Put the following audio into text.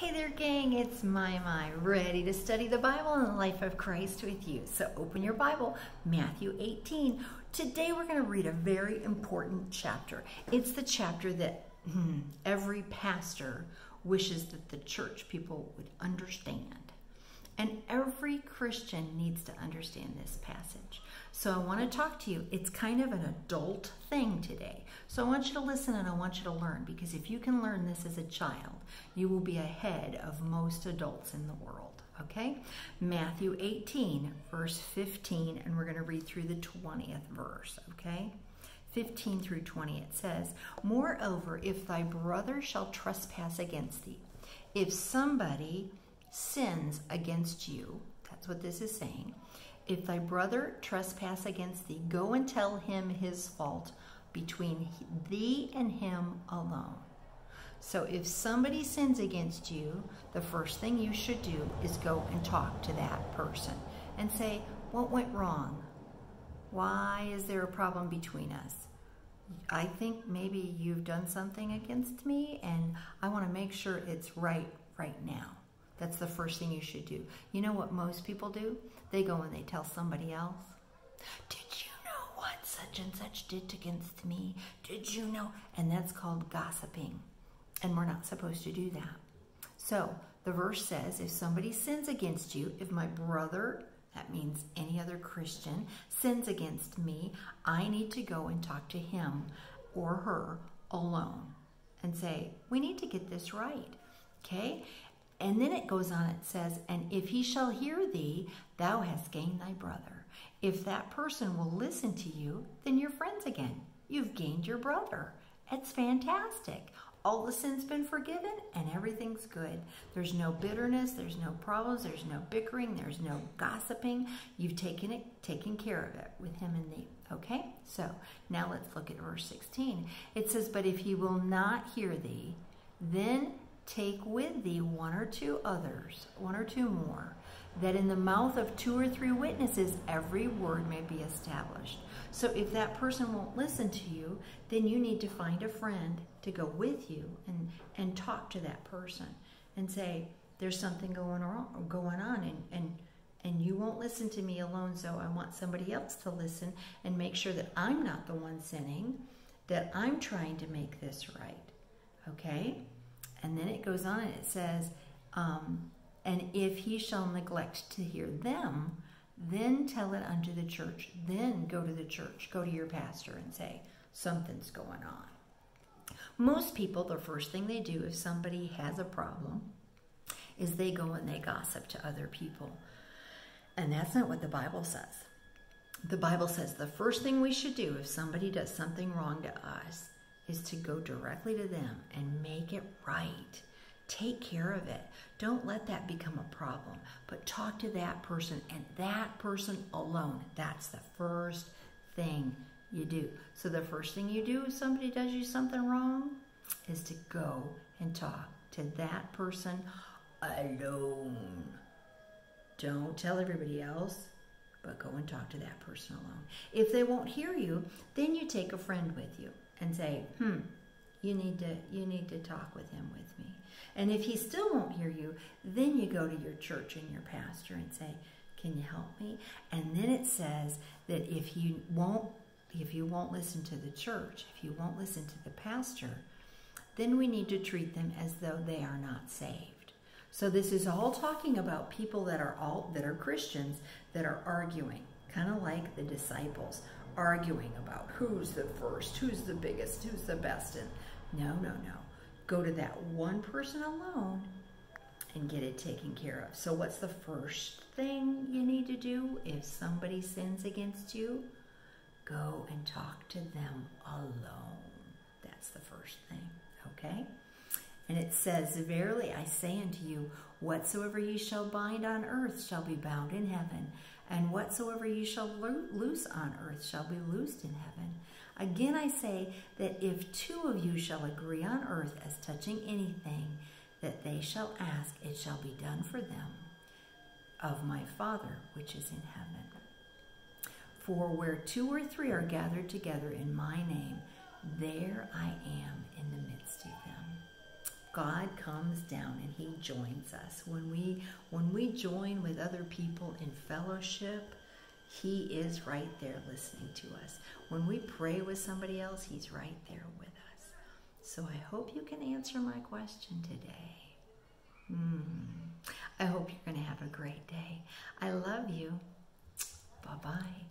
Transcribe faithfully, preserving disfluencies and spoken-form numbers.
Hey there, gang, it's My My, ready to study the Bible and the life of Christ with you. So open your Bible, Matthew eighteen. Today we're going to read a very important chapter. It's the chapter that hmm, every pastor wishes that the church people would understand. And every Christian needs to understand this passage. So I want to talk to you. It's kind of an adult thing today. So I want you to listen and I want you to learn, because if you can learn this as a child, you will be ahead of most adults in the world. Okay? Matthew eighteen, verse fifteen, and we're going to read through the twentieth verse. Okay? fifteen through twenty, it says, "Moreover, if thy brother shall trespass against thee, if somebody sins against you," that's what this is saying, "if thy brother trespass against thee, go and tell him his fault between thee and him alone." So if somebody sins against you, the first thing you should do is go and talk to that person and say, "What went wrong? Why is there a problem between us? I think maybe you've done something against me and I want to make sure it's right right now." That's the first thing you should do. You know what most people do? They go and they tell somebody else. "Did you know what such and such did against me? Did you know?" And that's called gossiping. And we're not supposed to do that. So the verse says, if somebody sins against you, if my brother, that means any other Christian, sins against me, I need to go and talk to him or her alone and say, we need to get this right. Okay? And then it goes on, it says, "And if he shall hear thee, thou hast gained thy brother." If that person will listen to you, then you're friends again. You've gained your brother. It's fantastic. All the sin's been forgiven and everything's good. There's no bitterness, there's no problems, there's no bickering, there's no gossiping. You've taken it, taken care of it with him and thee. Okay? So now let's look at verse sixteen. It says, "But if he will not hear thee, then take with thee one or two others, one or two more, that in the mouth of two or three witnesses every word may be established." So if that person won't listen to you, then you need to find a friend to go with you and, and talk to that person and say, there's something going on, going on and, and, and you won't listen to me alone, so I want somebody else to listen and make sure that I'm not the one sinning, that I'm trying to make this right. Okay? And then it goes on and it says, um, "And if he shall neglect to hear them, then tell it unto the church." Then go to the church, go to your pastor and say, something's going on. Most people, the first thing they do if somebody has a problem is they go and they gossip to other people. And that's not what the Bible says. The Bible says the first thing we should do if somebody does something wrong to us is to go directly to them and make it right. Take care of it. Don't let that become a problem, but talk to that person and that person alone. That's the first thing you do. So the first thing you do if somebody does you something wrong is to go and talk to that person alone. Don't tell everybody else, but go and talk to that person alone. If they won't hear you, then you take a friend with you and say, hmm, you need to you need to talk with him with me. And if he still won't hear you, then you go to your church and your pastor and say, can you help me? And then it says that if you won't if you won't listen to the church, if you won't listen to the pastor, then we need to treat them as though they are not saved. So this is all talking about people that are all that are Christians that are arguing, kind of like the disciples, arguing about who's the first, who's the biggest, who's the best. And no, no, no. Go to that one person alone and get it taken care of. So what's the first thing you need to do if somebody sins against you? Go and talk to them alone. That's the first thing, okay? And it says, "Verily I say unto you, whatsoever ye shall bind on earth shall be bound in heaven, and whatsoever ye shall lo- loose on earth shall be loosed in heaven. Again I say that if two of you shall agree on earth as touching anything that they shall ask, it shall be done for them of my Father which is in heaven. For where two or three are gathered together in my name, there I am in the midst of them." God comes down and he joins us. When we when we join with other people in fellowship, he is right there listening to us. When we pray with somebody else, he's right there with us. So I hope you can answer my question today. Hmm. I hope you're going to have a great day. I love you. Bye-bye.